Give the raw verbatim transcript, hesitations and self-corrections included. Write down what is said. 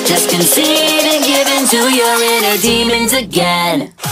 Just concede and give in to your inner demons again.